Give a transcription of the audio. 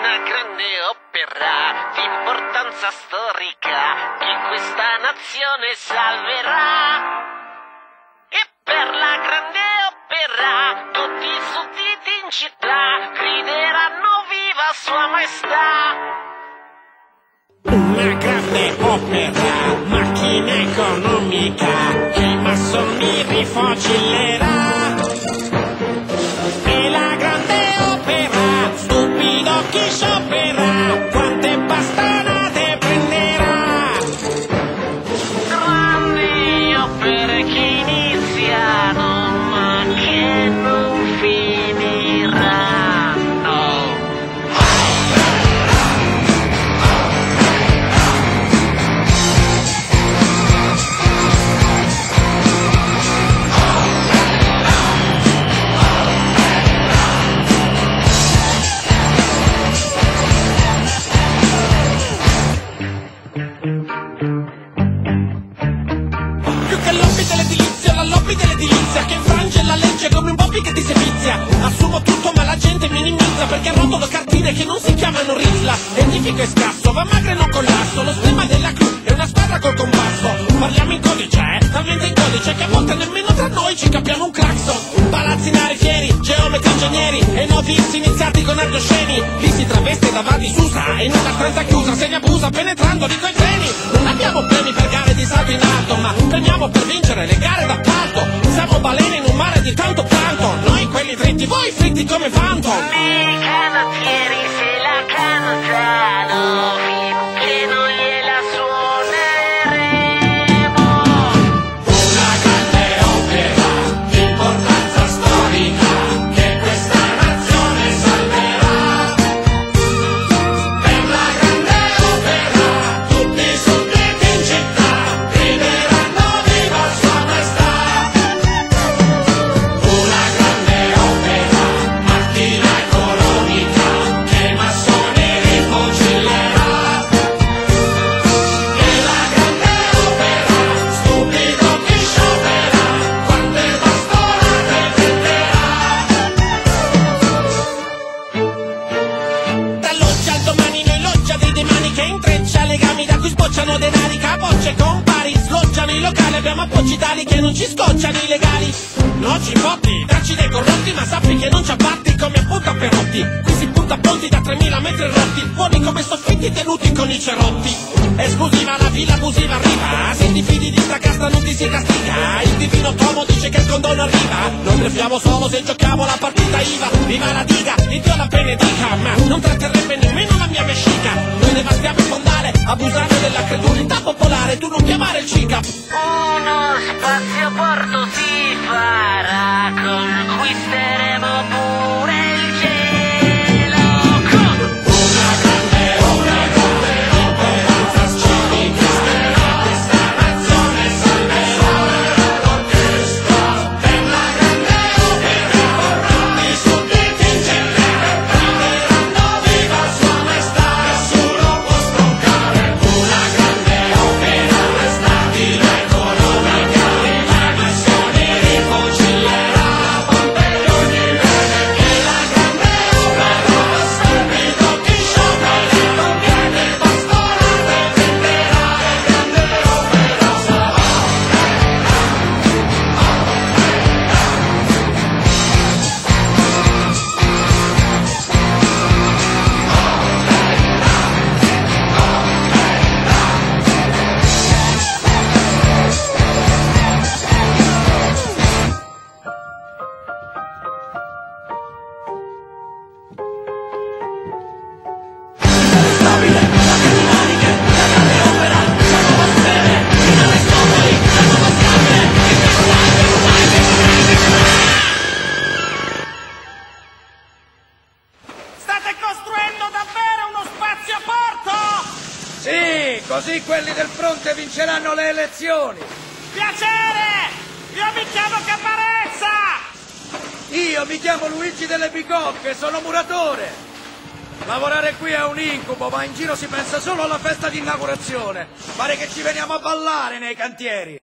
una grande opera di importanza storica che questa nazione salverà. E per la grande opera tutti i sudditi in città grideranno viva Sua Maestà. Una grande opera, macchina economica che i massoni rifocillerà. E la grande opera, stupido chi sciopera, quante bastonate prenderà. Grandi opere che iniziano ma che non finiranno. La lobby dell'edilizia che infrange la legge come un bobby che ti sevizia. Assumo tutto ma la gente minimizza perché arrotolo cartine che non si chiamano Rizla. Identifico è scasso, va magre non collasso. Lo stemma della crew è una squadra col compasso. Parliamo in codice, talmente in codice che a volte nemmeno tra noi ci capiamo un clacson. Palazzinari fieri, geometri ingegneri e novizi iniziati con argosceni. Li si traveste da Vadi Susa e in una stanza chiusa se ne abusa penetrando di coi treni. Non abbiamo premi per gare di salto in alto ma premiamo per vincere le gare d'appalto. Siamo balene in un mare di tanto pianto. Noi quelli dritti, voi fritti come Phantom. I canottieri se la cantano finché non gliela suoneremo. Una grande opera di importanza storica che questa nazione salverà. Per la grande opera tutti i sudditi in città grideranno viva Sua Maestà. Sbocciano denari, capocce compari, sloggiano i locali, abbiamo appoggi tali che non ci scocciano i legali. No cipotti, dacci dei corrotti, ma sappi che non ci abbatti come appunto a Perotti. Qui si punta a ponti da 3000 metri rotti, buoni come soffitti tenuti con i cerotti. Esclusiva la villa abusiva arriva, se ti fidi di sta casta non ti si castiga. Il divino Tomo dice che il condono arriva, non bleffiamo solo se giochiamo la partita IVA. Viva la diga, il Dio la benedica, ma non tratterrebbe nemmeno la mia vescica. Noi devastiamo il fondale, abusando della credulità popolare, tu non chiamare il CICAP. Uno spazioporto si farà, conquisteremo pure il cielo. Una grande opera civica, questa nazione salverà. L'orchestra per la grande opera, i sudditi in città grideranno viva Sua Maestà. Nessuno può stroncare una grande opera stabile economica, le missioni rifocillerà. Pompeii ogni bene che la grande opera stupido chi sciopera non viene bastonate prenderà. Grande opera sarà. State costruendo davvero uno spazioporto? Sì, così quelli del fronte vinceranno le elezioni. Piacere! Io mi chiamo Caparezza! Io mi chiamo Luigi delle Bicocche, sono muratore. Lavorare qui è un incubo, ma in giro si pensa solo alla festa di inaugurazione. Pare che ci veniamo a ballare nei cantieri.